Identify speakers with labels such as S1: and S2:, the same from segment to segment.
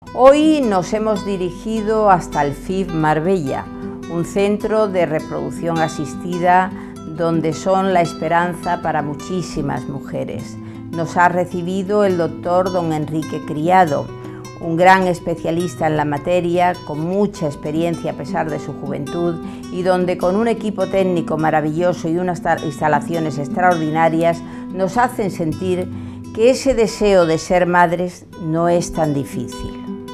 S1: Hoy nos hemos dirigido hasta el FIV Marbella, un centro de reproducción asistida donde son la esperanza para muchísimas mujeres. Nos ha recibido el doctor don Enrique Criado, un gran especialista en la materia, con mucha experiencia a pesar de su juventud, y donde con un equipo técnico maravilloso y unas instalaciones extraordinarias nos hacen sentir que ese deseo de ser madres no es tan difícil.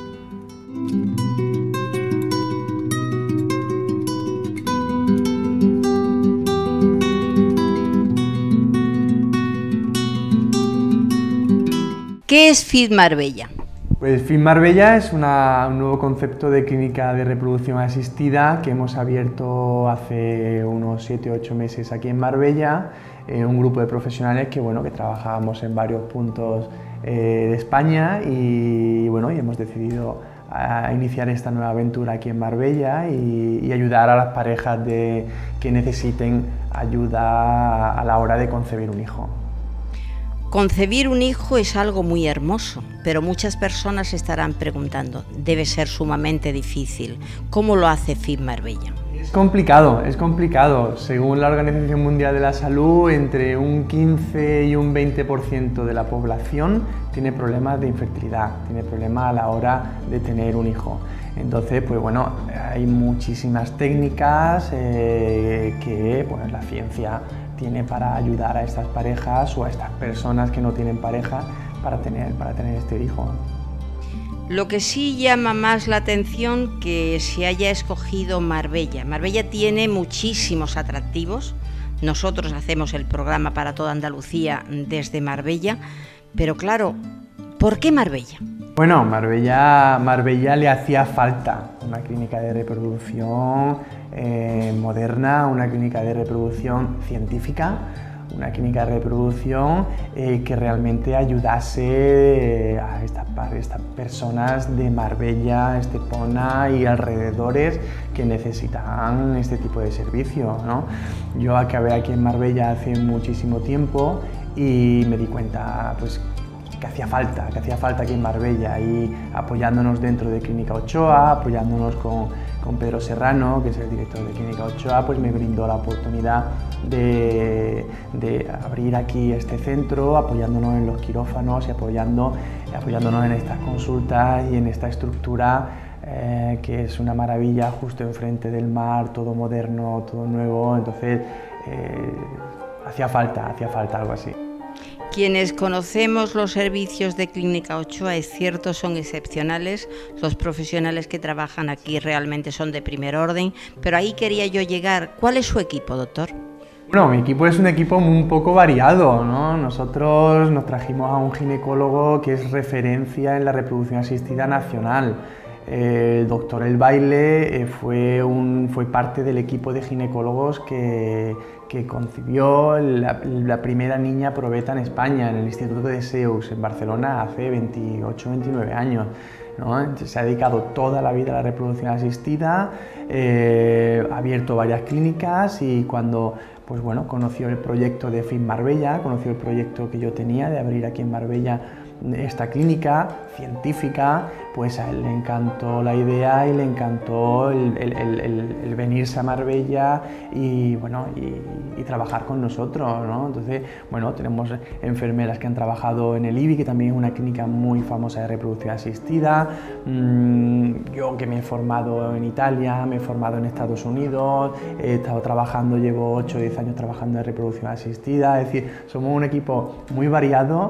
S1: ¿Qué es FIV Marbella?
S2: Pues FIV Marbella es un nuevo concepto de clínica de reproducción asistida que hemos abierto hace unos 7 o 8 meses aquí en Marbella, un grupo de profesionales que trabajábamos en varios puntos de España y hemos decidido iniciar esta nueva aventura aquí en Marbella y ayudar a las parejas que necesiten ayuda a la hora de concebir un hijo.
S1: Concebir un hijo es algo muy hermoso, pero muchas personas se estarán preguntando, debe ser sumamente difícil. ¿Cómo lo hace FIV Marbella?
S2: Es complicado. Según la Organización Mundial de la Salud, entre un 15 y un 20% de la población tiene problemas de infertilidad, tiene problemas a la hora de tener un hijo. Entonces, hay muchísimas técnicas que la ciencia tiene para ayudar a estas parejas o a estas personas que no tienen pareja para tener este hijo.
S1: Lo que sí llama más la atención que se haya escogido Marbella. Marbella tiene muchísimos atractivos. Nosotros hacemos el programa para toda Andalucía desde Marbella, pero claro, ¿por qué Marbella?
S2: Bueno, Marbella le hacía falta una clínica de reproducción moderna, una clínica de reproducción científica, una clínica de reproducción que realmente ayudase a estas personas de Marbella, Estepona y alrededores que necesitan este tipo de servicio, ¿no? Yo acabé aquí en Marbella hace muchísimo tiempo y me di cuenta que hacía falta aquí en Marbella, y apoyándonos dentro de Clínica Ochoa, apoyándonos con Pedro Serrano, que es el director de Clínica Ochoa, me brindó la oportunidad de abrir aquí este centro, apoyándonos en los quirófanos y apoyándonos en estas consultas y en esta estructura que es una maravilla, justo enfrente del mar, todo moderno, todo nuevo. Entonces hacía falta algo así.
S1: Quienes conocemos los servicios de Clínica Ochoa, es cierto, son excepcionales. Los profesionales que trabajan aquí realmente son de primer orden, pero ahí quería yo llegar. ¿Cuál es su equipo, doctor?
S2: Bueno, mi equipo es un equipo un poco variado, ¿no? Nosotros nos trajimos a un ginecólogo que es referencia en la reproducción asistida nacional. El doctor El Baile fue parte del equipo de ginecólogos que concibió la primera niña probeta en España, en el Instituto de Seux, en Barcelona, hace 28 o 29 años, ¿no? Entonces, se ha dedicado toda la vida a la reproducción asistida, ha abierto varias clínicas y cuando conoció el proyecto de FIV Marbella, conoció el proyecto que yo tenía de abrir aquí en Marbella esta clínica científica, a él le encantó la idea y le encantó el venirse a Marbella y trabajar con nosotros, ¿no? Entonces, tenemos enfermeras que han trabajado en el IBI, que también es una clínica muy famosa de reproducción asistida. Yo que me he formado en Italia, me he formado en Estados Unidos, he estado trabajando, llevo 8 o 10 años trabajando en reproducción asistida. Es decir, somos un equipo muy variado,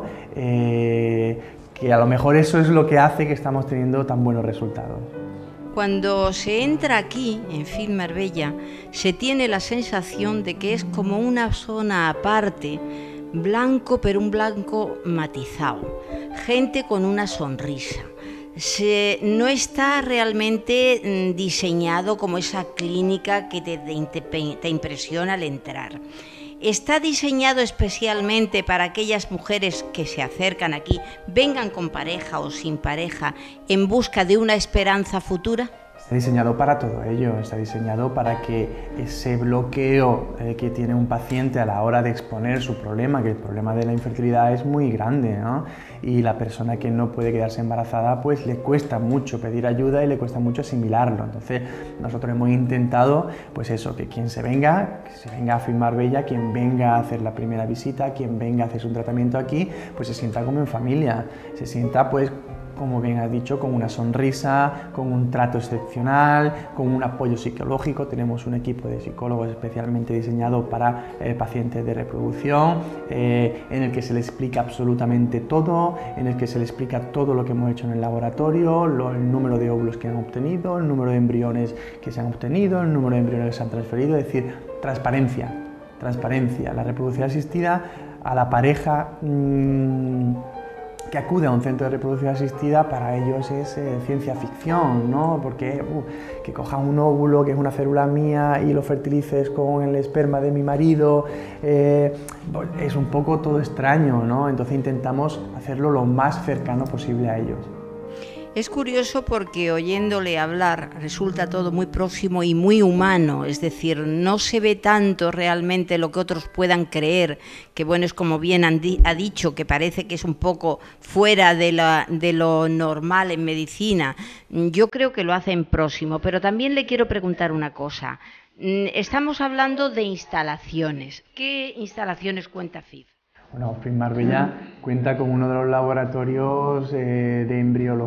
S2: que a lo mejor eso es lo que hace que estamos teniendo tan buenos resultados.
S1: Cuando se entra aquí, en FIV Marbella, se tiene la sensación de que es como una zona aparte, blanco, pero un blanco matizado, gente con una sonrisa. No está realmente diseñado como esa clínica que te impresiona al entrar. ¿Está diseñado especialmente para aquellas mujeres que se acercan aquí, vengan con pareja o sin pareja, en busca de una esperanza futura?
S2: Está diseñado para todo ello, está diseñado para que ese bloqueo que tiene un paciente a la hora de exponer su problema, que el problema de la infertilidad es muy grande, ¿no? Y la persona que no puede quedarse embarazada pues le cuesta mucho pedir ayuda y le cuesta mucho asimilarlo. Entonces nosotros hemos intentado pues eso, que quien se venga a FIV Marbella, quien venga a hacer la primera visita, quien venga a hacer su tratamiento aquí, pues se sienta como en familia, se sienta pues, como bien has dicho, con una sonrisa, con un trato excepcional, con un apoyo psicológico. Tenemos un equipo de psicólogos especialmente diseñado para pacientes de reproducción, en el que se le explica absolutamente todo, en el que se le explica todo lo que hemos hecho en el laboratorio, el número de óvulos que han obtenido, el número de embriones que se han obtenido, el número de embriones que se han transferido, es decir, transparencia. La reproducción asistida a la pareja que acude a un centro de reproducción asistida, para ellos es ciencia ficción, ¿no? Porque que cojas un óvulo, que es una célula mía, y lo fertilices con el esperma de mi marido, es un poco todo extraño, ¿no? Entonces intentamos hacerlo lo más cercano posible a ellos.
S1: Es curioso porque oyéndole hablar resulta todo muy próximo y muy humano, es decir, no se ve tanto realmente lo que otros puedan creer, que bueno, es como bien ha dicho, que parece que es un poco fuera de lo normal en medicina. Yo creo que lo hacen próximo, pero también le quiero preguntar una cosa. Estamos hablando de instalaciones. ¿Qué instalaciones cuenta FIV?
S2: Bueno, FIV Marbella cuenta con uno de los laboratorios de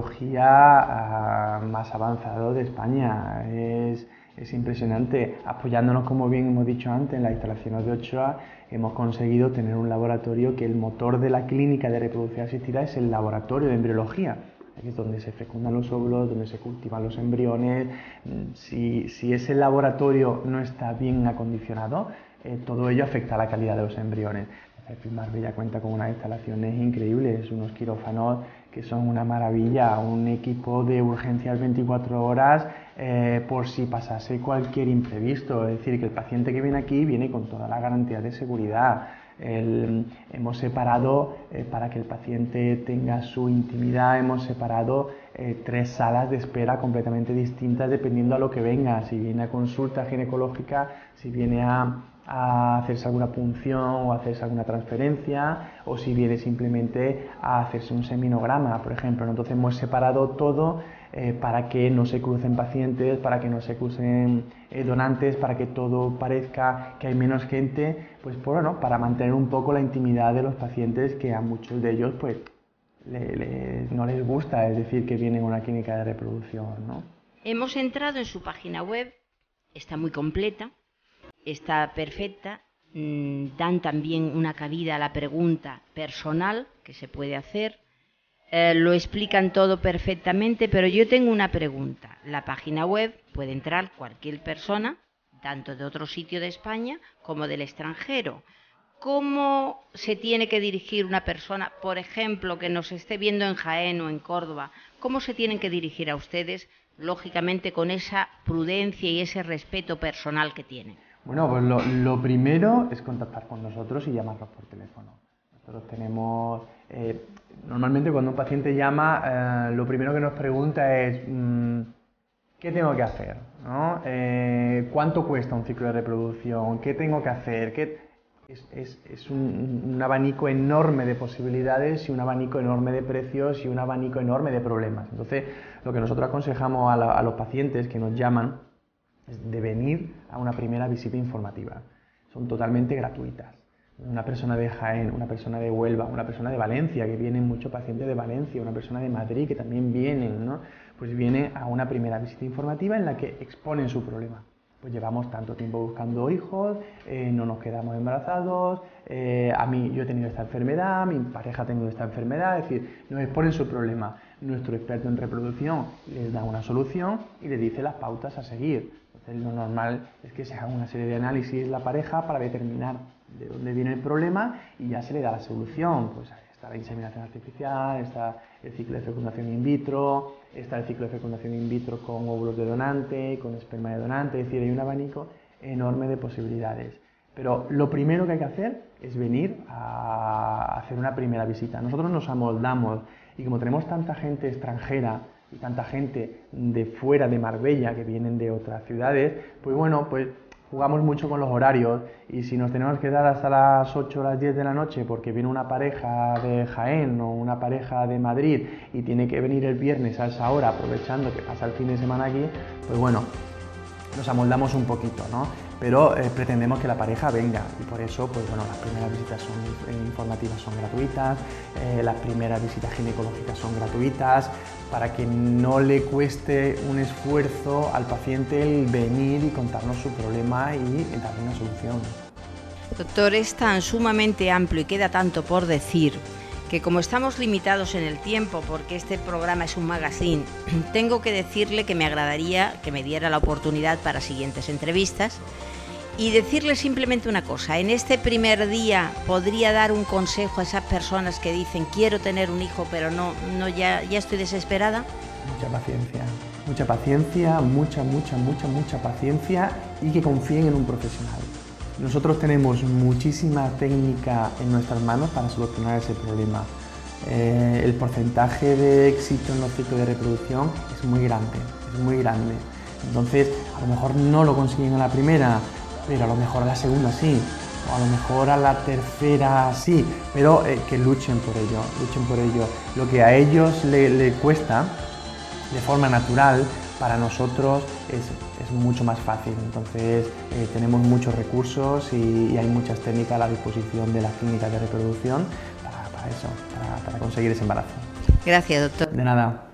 S2: embriología más avanzados de España. Es impresionante. Apoyándonos, como bien hemos dicho antes, en las instalaciones de Ochoa, hemos conseguido tener un laboratorio que el motor de la clínica de reproducción asistida es el laboratorio de embriología. Aquí es donde se fecundan los óvulos, donde se cultivan los embriones. Si ese laboratorio no está bien acondicionado, todo ello afecta a la calidad de los embriones. FIV Marbella cuenta con unas instalaciones increíbles, unos quirófanos que son una maravilla, un equipo de urgencias 24 horas por si pasase cualquier imprevisto. Es decir, que el paciente que viene aquí viene con toda la garantía de seguridad. Hemos separado, para que el paciente tenga su intimidad, hemos separado 3 salas de espera completamente distintas dependiendo a lo que venga, si viene a consulta ginecológica, si viene a hacerse alguna punción o a hacerse alguna transferencia, o si viene simplemente a hacerse un seminograma, por ejemplo. Entonces hemos separado todo para que no se crucen pacientes, para que no se crucen donantes, para que todo parezca que hay menos gente, pues bueno, para mantener un poco la intimidad de los pacientes, que a muchos de ellos pues no les gusta, es decir, que vienen a una clínica de reproducción, ¿no?
S1: Hemos entrado en su página web, está muy completa, está perfecta, dan también una cabida a la pregunta personal que se puede hacer, lo explican todo perfectamente, pero yo tengo una pregunta. La página web puede entrar cualquier persona, tanto de otro sitio de España como del extranjero. ¿Cómo se tiene que dirigir una persona, por ejemplo, que nos esté viendo en Jaén o en Córdoba? ¿Cómo se tienen que dirigir a ustedes, lógicamente con esa prudencia y ese respeto personal que tienen?
S2: Bueno, pues lo primero es contactar con nosotros y llamarnos por teléfono. Nosotros tenemos, normalmente cuando un paciente llama, lo primero que nos pregunta es ¿qué tengo que hacer? ¿No? ¿Cuánto cuesta un ciclo de reproducción? ¿Qué tengo que hacer? Es un abanico enorme de posibilidades y un abanico enorme de precios y un abanico enorme de problemas. Entonces, lo que nosotros aconsejamos a los pacientes que nos llaman es de venir a una primera visita informativa. Son totalmente gratuitas. Una persona de Jaén, una persona de Huelva, una persona de Valencia, que vienen muchos pacientes de Valencia, una persona de Madrid, que también vienen, ¿no? Pues viene a una primera visita informativa en la que exponen su problema. Pues llevamos tanto tiempo buscando hijos, no nos quedamos embarazados, yo he tenido esta enfermedad, mi pareja ha tenido esta enfermedad, es decir, nos exponen su problema. Nuestro experto en reproducción les da una solución y les dice las pautas a seguir. Entonces lo normal es que se haga una serie de análisis la pareja para determinar de dónde viene el problema y ya se le da la solución. Pues está la inseminación artificial, está el ciclo de fecundación in vitro, está el ciclo de fecundación in vitro con óvulos de donante, con esperma de donante, es decir, hay un abanico enorme de posibilidades. Pero lo primero que hay que hacer es venir a hacer una primera visita. Nosotros nos amoldamos y como tenemos tanta gente extranjera y tanta gente de fuera de Marbella que vienen de otras ciudades, pues bueno, pues jugamos mucho con los horarios y si nos tenemos que dar hasta las 8 o las 10 de la noche porque viene una pareja de Jaén o una pareja de Madrid y tiene que venir el viernes a esa hora aprovechando que pasa el fin de semana aquí, pues bueno, nos amoldamos un poquito, ¿no? Pero pretendemos que la pareja venga y por eso, pues bueno, las primeras visitas informativas son gratuitas, las primeras visitas ginecológicas son gratuitas, para que no le cueste un esfuerzo al paciente el venir y contarnos su problema y darle una solución.
S1: Doctor, es tan sumamente amplio y queda tanto por decir que como estamos limitados en el tiempo, porque este programa es un magazine, tengo que decirle que me agradaría que me diera la oportunidad para siguientes entrevistas y decirle simplemente una cosa. En este primer día podría dar un consejo a esas personas que dicen quiero tener un hijo pero ya estoy desesperada.
S2: Mucha paciencia, mucha paciencia y que confíen en un profesional. Nosotros tenemos muchísima técnica en nuestras manos para solucionar ese problema. El porcentaje de éxito en los ciclos de reproducción es muy grande. Entonces, a lo mejor no lo consiguen a la primera, pero a lo mejor a la segunda sí, o a lo mejor a la tercera sí, pero que luchen por ello. Lo que a ellos le cuesta de forma natural, para nosotros es mucho más fácil. Entonces tenemos muchos recursos y hay muchas técnicas a la disposición de las clínicas de reproducción para conseguir ese embarazo.
S1: Gracias, doctor.
S2: De nada.